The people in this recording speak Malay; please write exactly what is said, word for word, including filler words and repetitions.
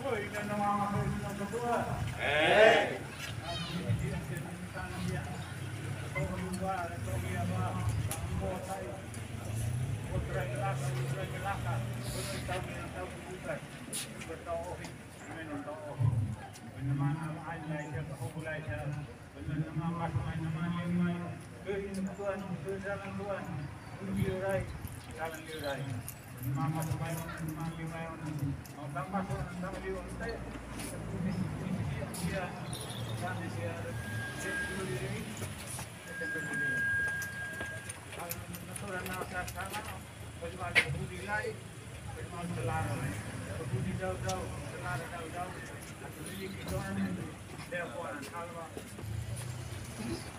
Eh. Likurai, jalan Likurai. Mama sumai, mama limai, orang masuk sama di untai. Dia, kan dia, dia dulu diri, dia dulu diri. Kalau natural nasa sana, bagaimana budi lain, bagaimana selarang, budi jauh-jauh, selarang jauh-jauh. Atau ini kita orang dia pun halwa.